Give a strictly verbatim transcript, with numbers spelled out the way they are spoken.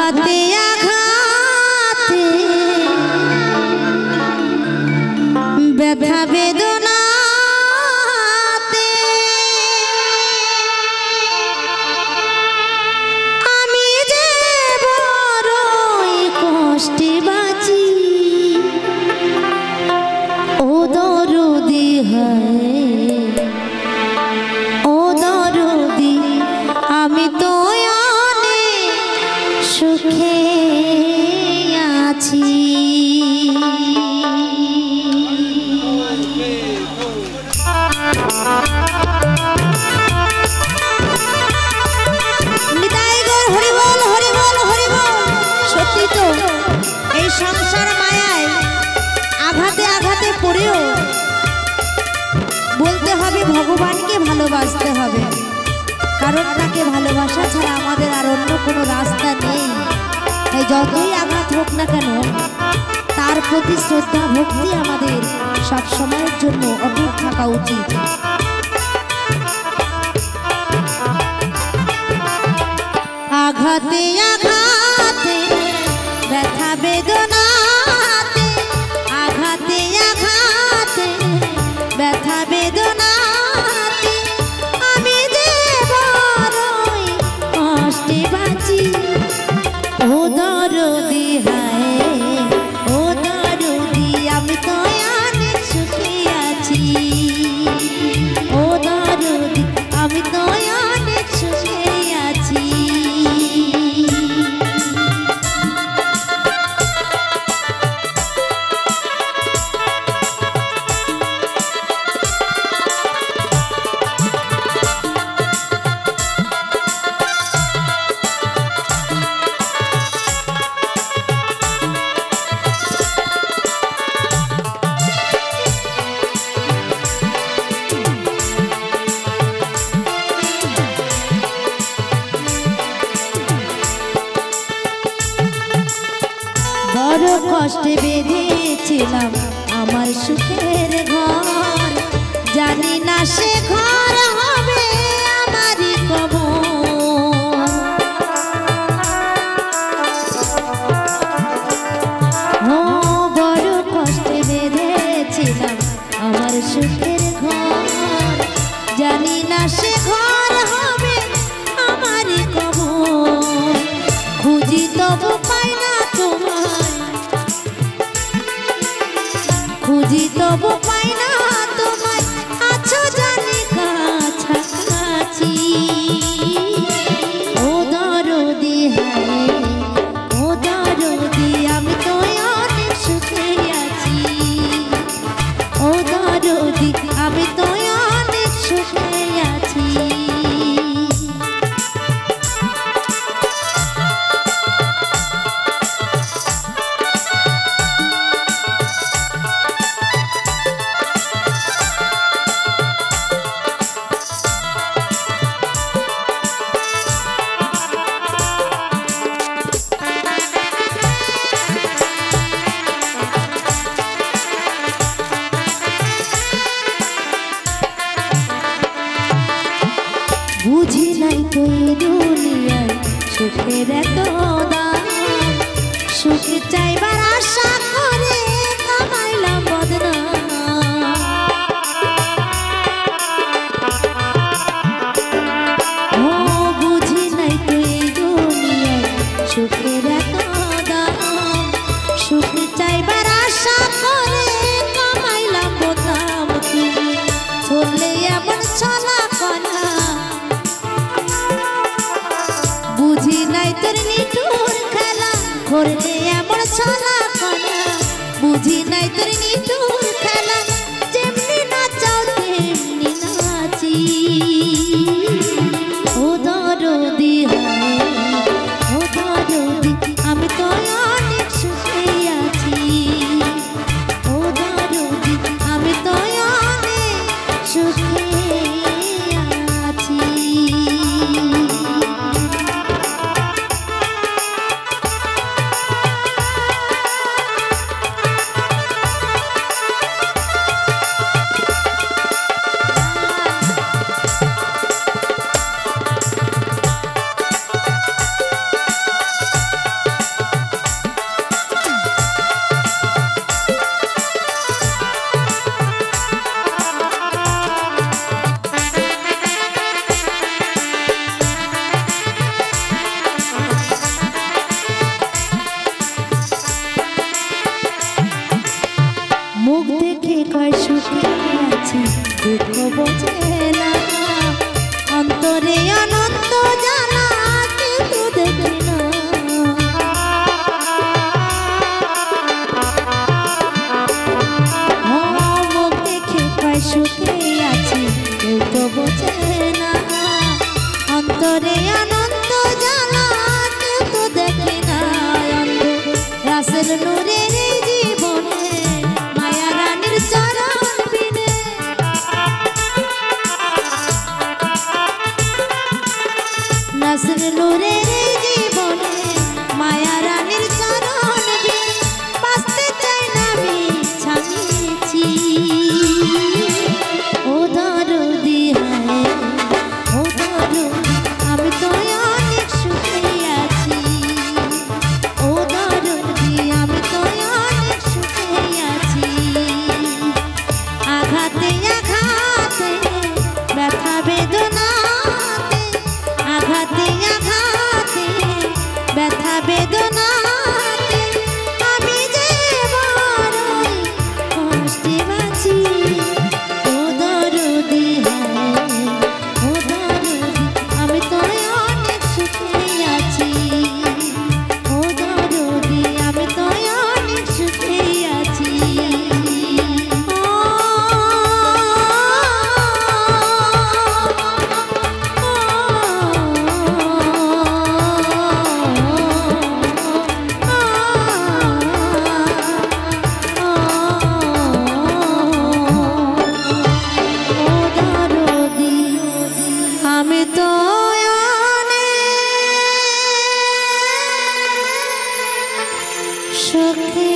আঘাতে আঘাতে ব্যথা বেদনাতে আমি যে বড়ই কষ্টে বাঁচি ও দরদি হয় ও দরদি আমি তো সুখে আছি। সত্যি তো এই সংসার মায়ায় আঘাতে আঘাতে পড়েও বলতে হবে ভগবানকে ভালোবাসতে হবে, কারণ তাকে ভালোবাসা ছাড়া আমাদের আর অন্য কোনো রাস্তা নেই। তাই যতই আঘাত হোক না কেন তার প্রতি শ্রদ্ধা ভক্তি আমাদের সব সময়ের জন্য অটুট থাকা উচিত। আঘাতে আঘাতে ব্যথা বেদনাতে আঘাতে আঘাতে ব্যথা বেদনাতে আমি যে বড়ই কষ্টে বাঁচি ও দরদি হায় ও দরদি আমি তো অনেক সুখে আছি ও দরদি আমি তো অনেক সুখে আছি। বড় কষ্টে বেঁধেছিলাম আমার সুখের ঘর, জানি না সে ঘর হবে আমারই কবর। ও বড় কষ্টে বেঁধেছিলাম আমার সুখের ঘর, জানি না সে ঘর হবে আমারই কবর। খুঁজি তবু পাই না খুঁজি তবু পাই না তোমায় আছো জানি কাছাকাছি ও দরদি হায় ও দরদি আমি তো অনেক সুখে আছি ও দরদি আমি তো অনেক সুখে আছি। বুঝি নাই তো দুনিয়ায় সুখের এত দাম, সুখ চাইবার আশা করে কামাইলাম বদনাম। ও বুঝি নাই তো দুনিয়ায় সুখের এত দাম, সুখ চাইবার আশা করে কামাইলাম বদনাম। তুমি চললে এমন চলা কলা বুঝি নাই তোর নিঠুর খেলা, করলে এমন ছলা কলা বুঝি নাই তোর নিঠুর খেলা, যেমনি নাচাও তেমনি নাচি ও দরদি হায় ও দরদি আমি তো অনেক সুখে আছি ও দরদি আমি তো অনেক সুখে আছি। দেখে না, অন্তরে আনন্দ জ্বালা কেউ তো দেখে না। অন্ধ রাসেল নূরের এই জীবনে মায়া রানীর চরণ বিনে, রাসেল নূরের এই জীবনে মায়া রানীর চরণ বিনে বাঁচতে চাই না মিছামিছি। ও দরদি হায় ও দরদি আমি তো অনেক সুখে আছি। ও দরদি আমি তো অনেক সুখে আছি। আঘাতে আঘাতে ব্যথা বেদনাতে, আঘাতে আঘাতে ব্যথা বেদনাতে আমি যে বড়ই কষ্টে বাঁচি। ও দরদি হায় ও দরদি আমি তো অনেক সুখে আছি। ও দরদি আমি তো অনেক সুখে আছি। আমি তো অনেক সুখে